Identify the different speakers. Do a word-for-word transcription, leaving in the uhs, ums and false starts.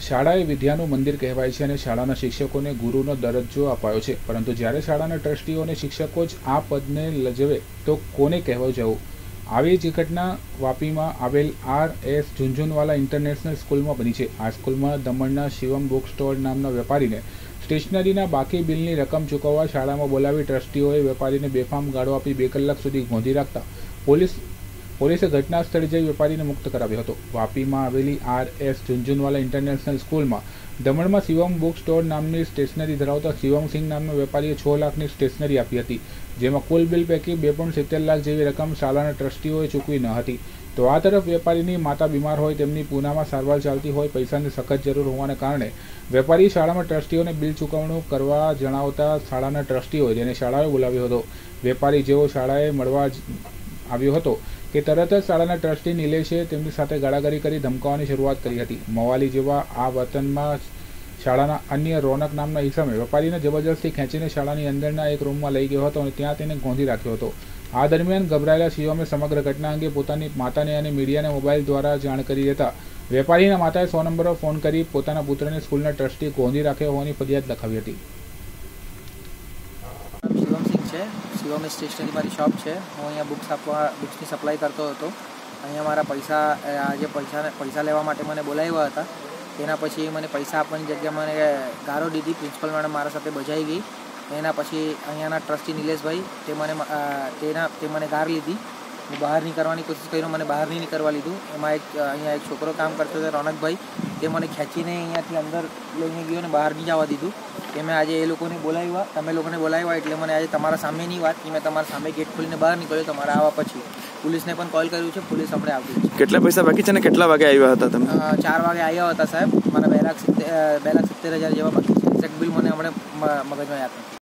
Speaker 1: શાળા એ વિદ્યાનું મંદિર કહેવાય છે અને શાળાના શિક્ષકોને ગુરુનો દરજ્જો અપાયો છે, પરંતુ જ્યારે શાળાના ટ્રસ્ટીઓ અને શિક્ષકો જ આ પદને લજવે તો કોને કહેવા જવું? આવી જ ઘટના વાપીમાં આવેલ આર એસ ઝુંઝુનવાલા ઇન્ટરનેશનલ સ્કૂલમાં બની છે. આ સ્કૂલમાં દમણના શિવમ બુક સ્ટોર નામના વેપારીને સ્ટેશનરીના બાકી બિલની રકમ ચૂકવવા શાળામાં બોલાવી ટ્રસ્ટીઓએ વેપારીને બેફામ ગાળો આપી બે કલાક સુધી ગોંધી રાખતા પોલીસ પોલીસે ઘટના સ્થળે જઈ વેપારીને મુક્ત કરાવ્યો હતો. વાપીમાં આવેલી આર એસ ઝુંઝુનવાલા ઇન્ટરનેશનલ સ્કૂલમાં દમણમાં શિવમ બુક સ્ટોર નામની સ્ટેશનરી ધરાવતા શિવમસિંહ નામના વેપારીએ છ લાખની સ્ટેશનરી આપી હતી, જેમાં કુલ બિલ પૈકી બે પોઈન્ટ સિત્તેર લાખ જેવી રકમ શાળાના ટ્રસ્ટીઓએ ચૂકવી ન હતી. તો આ તરફ વેપારીની માતા બીમાર હોય, તેમની પૂનામાં સારવાર ચાલતી હોય, પૈસાની સખત જરૂર હોવાને કારણે વેપારી શાળામાં ટ્રસ્ટીઓને બિલ ચૂકવણું કરવા જણાવતા શાળાના ટ્રસ્ટીઓએ તેને શાળાએ બોલાવ્યો હતો. વેપારી જેવો શાળાએ મળવા આવ્યો હતો કે તરત જ શાળાના ટ્રસ્ટી નિલેશે તેમની સાથે ગાળાગાળી કરી ધમકાવવાની શરૂઆત કરી હતી. મવાલી જેવા આ વર્તનમાં શાળાના અન્ય રોનક નામના ઈસમે વેપારીને જબરજસ્તી ખેંચીને શાળાની અંદરના એક રૂમમાં લઈ ગયો હતો અને ત્યાં તેને ગોંધી રાખ્યો હતો. આ દરમિયાન ગભરાયેલા શિવમે સમગ્ર ઘટના અંગે પોતાની માતાને અને મીડિયાને મોબાઈલ દ્વારા જાણ કરી દેતા વેપારીના માતાએ સો નંબર પર ફોન કરી પોતાના પુત્રને સ્કૂલના ટ્રસ્ટી ગોંધી રાખ્યો હોવાની ફરિયાદ લખાવી હતી.
Speaker 2: શિવમસિંહ છે, શિવમ સ્ટેશનરી મારી શોપ છે. હું અહીંયા બુક્સ આપવા બુક્સની સપ્લાય કરતો હતો. અહીંયા મારા પૈસા આજે પૈસા પૈસા લેવા માટે મને બોલાવ્યા હતા. તેના પછી મને પૈસા આપવાની જગ્યાએ મને ગાળો દીધી. પ્રિન્સિપલ મેડમ મારા સાથે બજાઈ ગઈ. એના પછી અહીંયાના ટ્રસ્ટી નિલેશભાઈ તે મને તેના તે મને ગાર લીધી. હું બહાર નીકળવાની કોશિશ કરી, મને બહાર નહીં નીકળવા લીધું. એમાં એક અહીંયા એક છોકરો કામ કરતો હતો રોનકભાઈ, તે મને ખેંચીને અહીંયાથી અંદર લઈને ગયો અને બહાર નહીં જવા દીધું. કે મેં આજે એ લોકોને બોલાવ્યા તમે લોકોને બોલાવ્યા એટલે મને આજે તમારા સામેની વાત કે મેં તમારા સામે ગેટ ખોલીને બહાર નીકળ્યો તમારા આવવા પછી. પોલીસને પણ કોલ કર્યું છે, પોલીસ હમણાં આવતી છે.
Speaker 3: કેટલા પૈસા બાકી છે અને કેટલા વાગે આવ્યા હતા તમે?
Speaker 2: ચાર વાગે આવ્યા હતા સાહેબ. મારા બે લાખ સિત્તેર બે લાખ સિત્તેર હજાર જેવા બાકી છે. એક્ઝેક્ટ બિલ મને હમણાં મગજમાં યાદ નથી.